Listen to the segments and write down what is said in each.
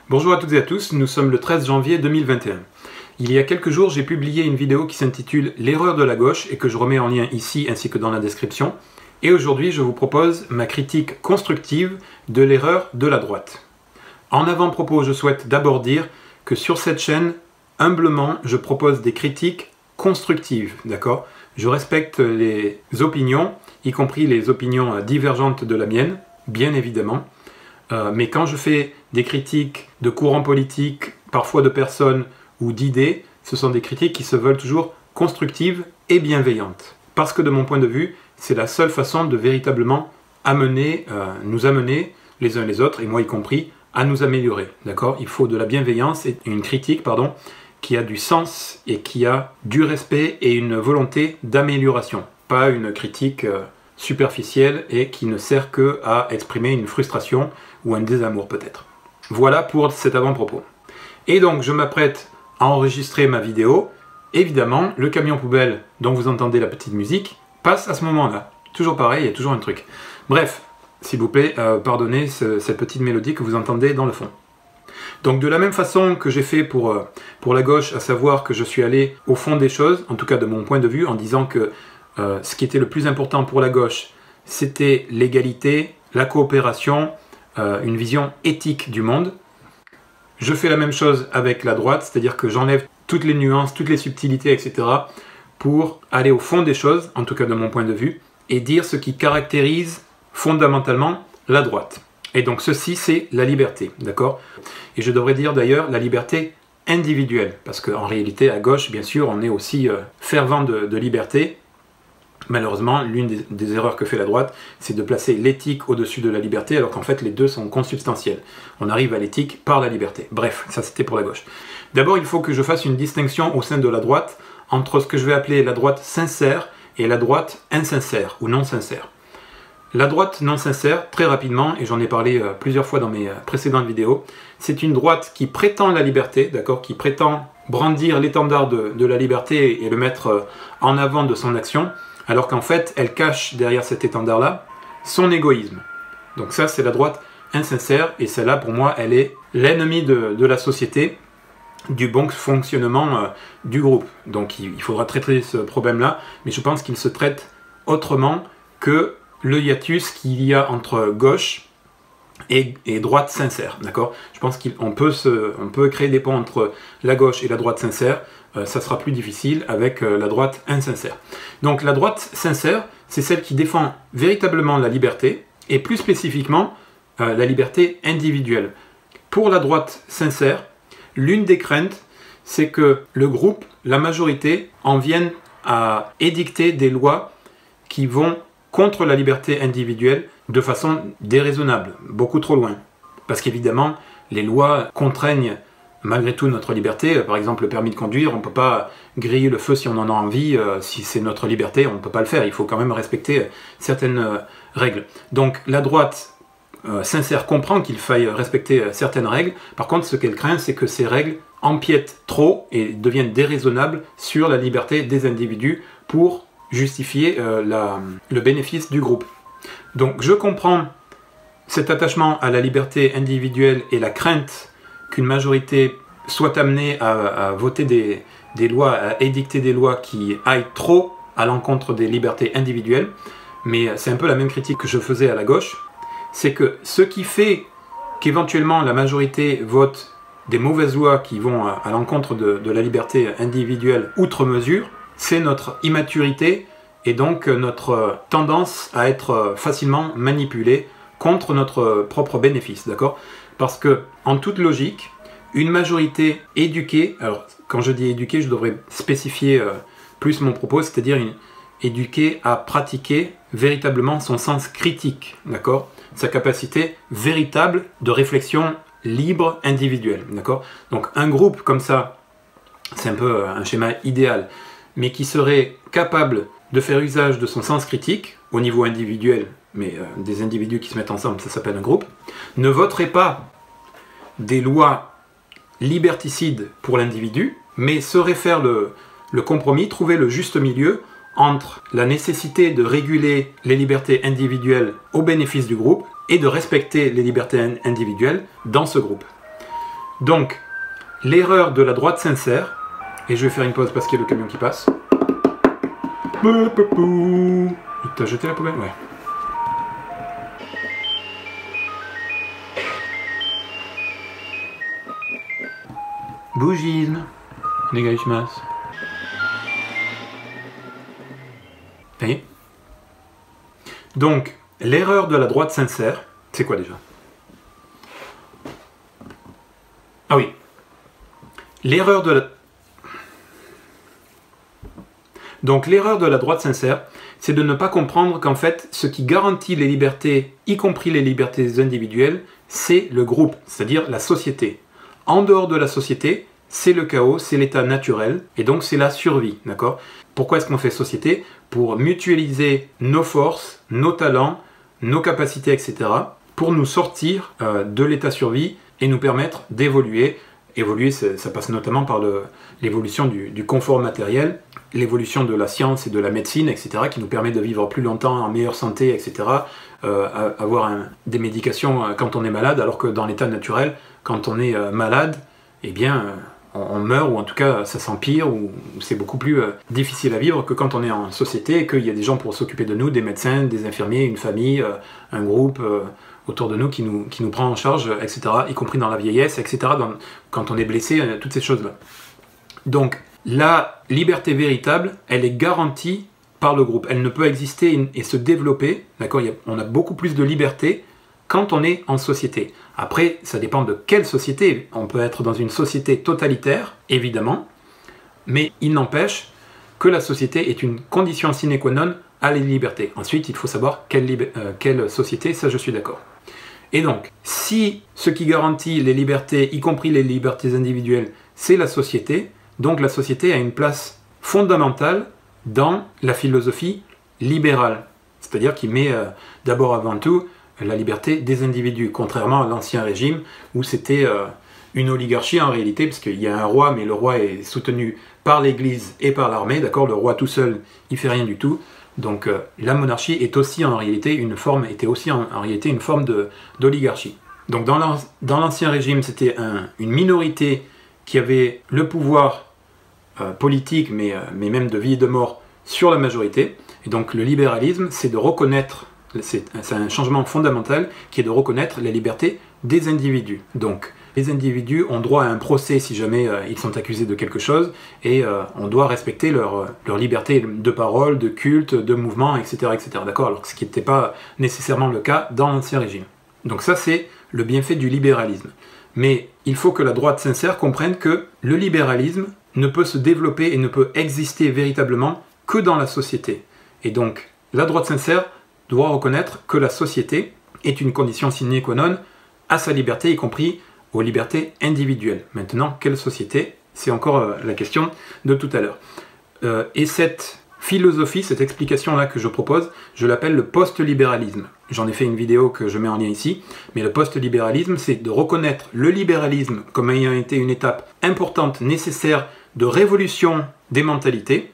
Bonjour à toutes et à tous, nous sommes le 13 janvier 2021. Il y a quelques jours, j'ai publié une vidéo qui s'intitule « L'erreur de la gauche » et que je remets en lien ici ainsi que dans la description. Et aujourd'hui, je vous propose ma critique constructive de l'erreur de la droite. En avant-propos, je souhaite d'abord dire que sur cette chaîne, humblement, je propose des critiques constructives, d'accord? Je respecte les opinions, y compris les opinions divergentes de la mienne, bien évidemment. Mais quand je fais des critiques de courants politiques, parfois de personnes ou d'idées, ce sont des critiques qui se veulent toujours constructives et bienveillantes. Parce que de mon point de vue, c'est la seule façon de véritablement nous amener les uns les autres, et moi y compris, à nous améliorer. D'accord ? Il faut de la bienveillance et une critique, qui a du sens et qui a du respect et une volonté d'amélioration. Pas une critique superficielle et qui ne sert que à exprimer une frustration ou un désamour peut-être. Voilà pour cet avant-propos. Et donc je m'apprête à enregistrer ma vidéo. Évidemment, le camion poubelle dont vous entendez la petite musique passe à ce moment-là. Toujours pareil, il y a toujours un truc. Bref, s'il vous plaît, pardonnez cette petite mélodie que vous entendez dans le fond. Donc de la même façon que j'ai fait pour la gauche, à savoir que je suis allé au fond des choses, en tout cas de mon point de vue, en disant que ce qui était le plus important pour la gauche, c'était l'égalité, la coopération, une vision éthique du monde. Je fais la même chose avec la droite, c'est-à-dire que j'enlève toutes les nuances, toutes les subtilités, etc. pour aller au fond des choses, en tout cas de mon point de vue, et dire ce qui caractérise fondamentalement la droite. Et donc ceci, c'est la liberté, d'accord? Et je devrais dire d'ailleurs la liberté individuelle, parce qu'en réalité, à gauche, bien sûr, on est aussi fervent de liberté. Malheureusement, l'une des erreurs que fait la droite, c'est de placer l'éthique au-dessus de la liberté, alors qu'en fait, les deux sont consubstantiels. On arrive à l'éthique par la liberté. Bref, ça c'était pour la gauche. D'abord, il faut que je fasse une distinction au sein de la droite entre ce que je vais appeler la droite sincère et la droite insincère, ou non sincère. La droite non sincère, très rapidement, et j'en ai parlé plusieurs fois dans mes précédentes vidéos, c'est une droite qui prétend la liberté, d'accord, qui prétend brandir l'étendard de la liberté et le mettre en avant de son action, alors qu'en fait, elle cache derrière cet étendard-là son égoïsme. Donc ça, c'est la droite insincère, et celle-là, pour moi, elle est l'ennemi de la société, du bon fonctionnement du groupe. Donc il faudra traiter ce problème-là, mais je pense qu'il se traite autrement que le hiatus qu'il y a entre gauche et droite sincère, d'accord? Je pense qu'on peut créer des ponts entre la gauche et la droite sincère, ça sera plus difficile avec la droite insincère. Donc la droite sincère, c'est celle qui défend véritablement la liberté, et plus spécifiquement la liberté individuelle. Pour la droite sincère, l'une des craintes, c'est que le groupe, la majorité, en vienne à édicter des lois qui vont contre la liberté individuelle de façon déraisonnable, beaucoup trop loin. Parce qu'évidemment, les lois contraignent malgré tout notre liberté. Par exemple, le permis de conduire, on ne peut pas griller le feu si on en a envie, si c'est notre liberté, on ne peut pas le faire. Il faut quand même respecter certaines règles. Donc la droite sincère comprend qu'il faille respecter certaines règles. Par contre, ce qu'elle craint, c'est que ces règles empiètent trop et deviennent déraisonnables sur la liberté des individus pour justifier le bénéfice du groupe. Donc je comprends cet attachement à la liberté individuelle et la crainte qu'une majorité soit amenée à voter des lois, à édicter des lois qui aillent trop à l'encontre des libertés individuelles. Mais c'est un peu la même critique que je faisais à la gauche. C'est que ce qui fait qu'éventuellement la majorité vote des mauvaises lois qui vont à l'encontre de la liberté individuelle outre mesure, c'est notre immaturité et donc notre tendance à être facilement manipulé contre notre propre bénéfice, d'accord? Parce que, en toute logique, une majorité éduquée, alors quand je dis éduquée, je devrais spécifier plus mon propos, c'est-à-dire éduquée à pratiquer véritablement son sens critique, d'accord? Sa capacité véritable de réflexion libre, individuelle, d'accord? Donc un groupe comme ça, c'est un peu un schéma idéal, mais qui serait capable de faire usage de son sens critique, au niveau individuel, mais des individus qui se mettent ensemble, ça s'appelle un groupe, ne voterait pas des lois liberticides pour l'individu, mais saurait faire le compromis, trouver le juste milieu entre la nécessité de réguler les libertés individuelles au bénéfice du groupe et de respecter les libertés individuelles dans ce groupe. Donc, l'erreur de la droite sincère, et je vais faire une pause parce qu'il y a le camion qui passe. Il t'a jeté la poubelle? Ouais. Bougisme. Négaïsmas. Et donc, l'erreur de la droite sincère, c'est quoi déjà? Ah oui. L'erreur de la... Donc, l'erreur de la droite sincère, c'est de ne pas comprendre qu'en fait, ce qui garantit les libertés, y compris les libertés individuelles, c'est le groupe, c'est-à-dire la société. En dehors de la société, c'est le chaos, c'est l'état naturel, et donc c'est la survie, d'accord? Pourquoi est-ce qu'on fait société? Pour mutualiser nos forces, nos talents, nos capacités, etc., pour nous sortir de l'état survie et nous permettre d'évoluer. Évoluer, ça passe notamment par l'évolution du confort matériel, l'évolution de la science et de la médecine, etc., qui nous permet de vivre plus longtemps, en meilleure santé, etc., avoir des médications quand on est malade, alors que dans l'état naturel, quand on est malade, eh bien, on meurt, ou en tout cas ça s'empire, ou c'est beaucoup plus difficile à vivre que quand on est en société et qu'il y a des gens pour s'occuper de nous, des médecins, des infirmiers, une famille, un groupe autour de nous qui nous prend en charge, etc., y compris dans la vieillesse, etc., quand on est blessé, toutes ces choses-là. Donc, la liberté véritable, elle est garantie par le groupe. Elle ne peut exister et se développer, d'accord? On a beaucoup plus de liberté quand on est en société. Après, ça dépend de quelle société. On peut être dans une société totalitaire, évidemment, mais il n'empêche que la société est une condition sine qua non à la liberté. Ensuite, il faut savoir quelle société, ça je suis d'accord. Et donc, si ce qui garantit les libertés, y compris les libertés individuelles, c'est la société, donc la société a une place fondamentale dans la philosophie libérale, c'est-à-dire qui met d'abord avant tout la liberté des individus, contrairement à l'ancien régime où c'était une oligarchie en réalité, parce qu'il y a un roi, mais le roi est soutenu par l'Église et par l'armée, d'accord? Le roi tout seul, il fait rien du tout. Donc la monarchie est aussi en réalité une forme, était aussi en réalité une forme d'oligarchie. Donc dans l'ancien régime, c'était une minorité qui avait le pouvoir politique, mais même de vie et de mort sur la majorité. Et donc le libéralisme, c'est de reconnaître, c'est un changement fondamental qui est de reconnaître la liberté des individus. Donc les individus ont droit à un procès si jamais ils sont accusés de quelque chose, et on doit respecter leur liberté de parole, de culte, de mouvement, etc. etc. D'accord? Alors ce qui n'était pas nécessairement le cas dans l'Ancien Régime. Donc ça, c'est le bienfait du libéralisme. Mais il faut que la droite sincère comprenne que le libéralisme ne peut se développer et ne peut exister véritablement que dans la société. Et donc, la droite sincère doit reconnaître que la société est une condition sine qua non à sa liberté, y compris aux libertés individuelles. Maintenant, quelle société? C'est encore la question de tout à l'heure. Et cette philosophie, cette explication-là que je propose, je l'appelle le post-libéralisme. J'en ai fait une vidéo que je mets en lien ici, mais le post-libéralisme, c'est de reconnaître le libéralisme comme ayant été une étape importante, nécessaire, de révolution des mentalités,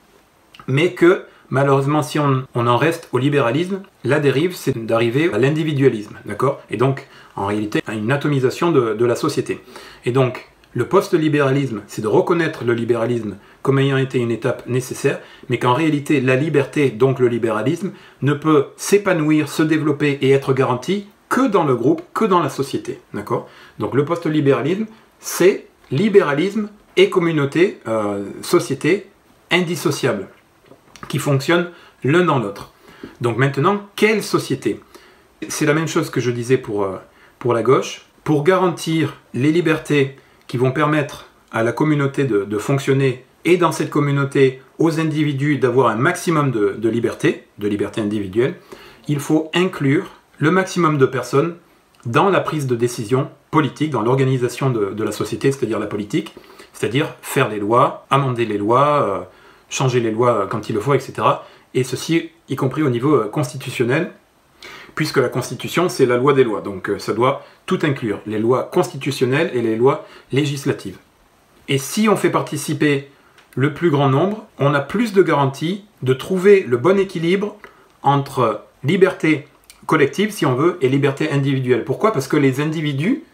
mais que malheureusement, si on en reste au libéralisme, la dérive, c'est d'arriver à l'individualisme, d'accord? Et donc, en réalité, à une atomisation de la société. Et donc, le post-libéralisme, c'est de reconnaître le libéralisme comme ayant été une étape nécessaire, mais qu'en réalité, la liberté, donc le libéralisme, ne peut s'épanouir, se développer et être garanti que dans le groupe, que dans la société, d'accord? Donc, le post-libéralisme, c'est libéralisme et communauté, société indissociable, qui fonctionnent l'un dans l'autre. Donc maintenant, quelle société? C'est la même chose que je disais pour la gauche. Pour garantir les libertés qui vont permettre à la communauté de fonctionner, et dans cette communauté, aux individus d'avoir un maximum de liberté individuelle, il faut inclure le maximum de personnes dans la prise de décision politique, dans l'organisation de la société, c'est-à-dire la politique, c'est-à-dire faire les lois, amender les lois, changer les lois quand il le faut, etc. Et ceci, y compris au niveau constitutionnel, puisque la Constitution, c'est la loi des lois. Donc ça doit tout inclure, les lois constitutionnelles et les lois législatives. Et si on fait participer le plus grand nombre, on a plus de garanties de trouver le bon équilibre entre liberté collective, si on veut, et liberté individuelle. Pourquoi? Parce que les individus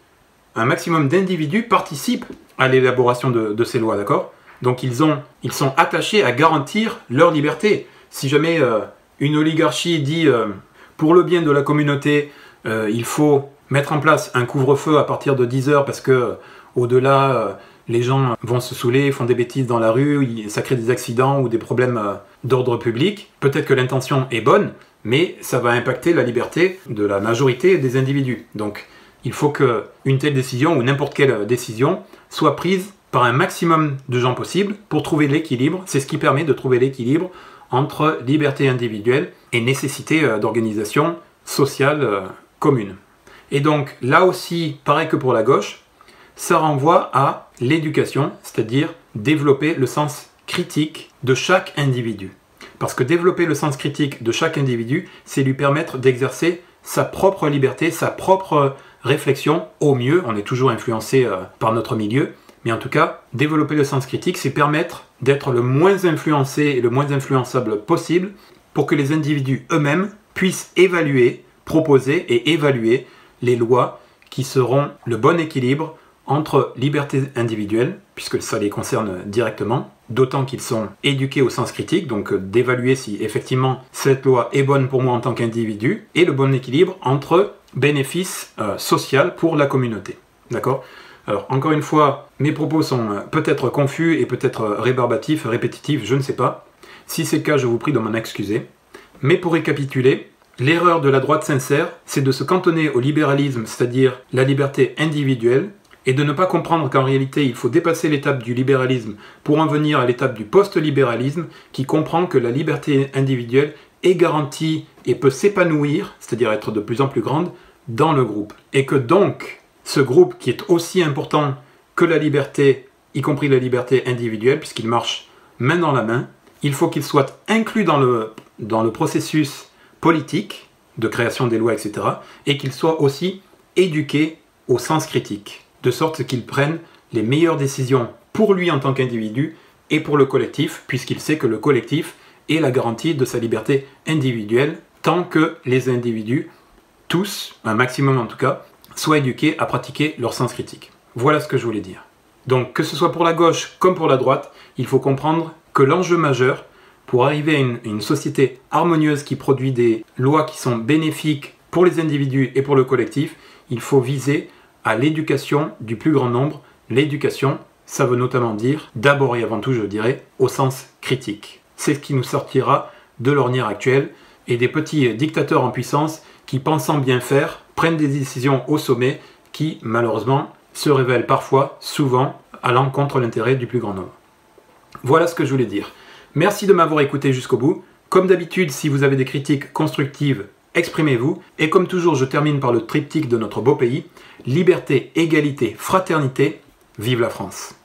un maximum d'individus participent à l'élaboration de ces lois, d'accord? Donc ils sont attachés à garantir leur liberté. Si jamais une oligarchie dit pour le bien de la communauté, il faut mettre en place un couvre-feu à partir de 10 heures parce que au-delà, les gens vont se saouler, font des bêtises dans la rue, ça crée des accidents ou des problèmes d'ordre public. Peut-être que l'intention est bonne, mais ça va impacter la liberté de la majorité des individus. Donc il faut qu'une telle décision ou n'importe quelle décision soit prise par un maximum de gens possible pour trouver l'équilibre. C'est ce qui permet de trouver l'équilibre entre liberté individuelle et nécessité d'organisation sociale commune. Et donc là aussi, pareil que pour la gauche, ça renvoie à l'éducation, c'est-à-dire développer le sens critique de chaque individu. Parce que développer le sens critique de chaque individu, c'est lui permettre d'exercer sa propre liberté, sa propre réflexion au mieux. On est toujours influencé par notre milieu, mais en tout cas, développer le sens critique, c'est permettre d'être le moins influencé et le moins influençable possible pour que les individus eux-mêmes puissent évaluer, proposer et évaluer les lois qui seront le bon équilibre entre liberté individuelle, puisque ça les concerne directement, d'autant qu'ils sont éduqués au sens critique, donc d'évaluer si effectivement cette loi est bonne pour moi en tant qu'individu, et le bon équilibre entre bénéfice social pour la communauté. D'accord ? Alors, encore une fois, mes propos sont peut-être confus et peut-être rébarbatifs, répétitifs, je ne sais pas. Si c'est le cas, je vous prie de m'en excuser. Mais pour récapituler, l'erreur de la droite sincère, c'est de se cantonner au libéralisme, c'est-à-dire la liberté individuelle, et de ne pas comprendre qu'en réalité, il faut dépasser l'étape du libéralisme pour en venir à l'étape du post-libéralisme, qui comprend que la liberté individuelle est garantie et peut s'épanouir, c'est-à-dire être de plus en plus grande, dans le groupe. Et que donc, ce groupe qui est aussi important que la liberté, y compris la liberté individuelle, puisqu'il marche main dans la main, il faut qu'il soit inclus dans le processus politique de création des lois, etc., et qu'il soit aussi éduqué au sens critique, de sorte qu'il prenne les meilleures décisions pour lui en tant qu'individu et pour le collectif, puisqu'il sait que le collectif est la garantie de sa liberté individuelle, tant que les individus, tous, un maximum en tout cas, soient éduqués à pratiquer leur sens critique. Voilà ce que je voulais dire. Donc, que ce soit pour la gauche comme pour la droite, il faut comprendre que l'enjeu majeur pour arriver à une société harmonieuse qui produit des lois qui sont bénéfiques pour les individus et pour le collectif, il faut viser à l'éducation du plus grand nombre. L'éducation, ça veut notamment dire, d'abord et avant tout, je dirais, au sens critique. C'est ce qui nous sortira de l'ornière actuelle et des petits dictateurs en puissance qui, pensant bien faire, prennent des décisions au sommet qui, malheureusement, se révèlent parfois, souvent, allant contre l'intérêt du plus grand nombre. Voilà ce que je voulais dire. Merci de m'avoir écouté jusqu'au bout. Comme d'habitude, si vous avez des critiques constructives, exprimez-vous. Et comme toujours, je termine par le triptyque de notre beau pays. Liberté, égalité, fraternité. Vive la France!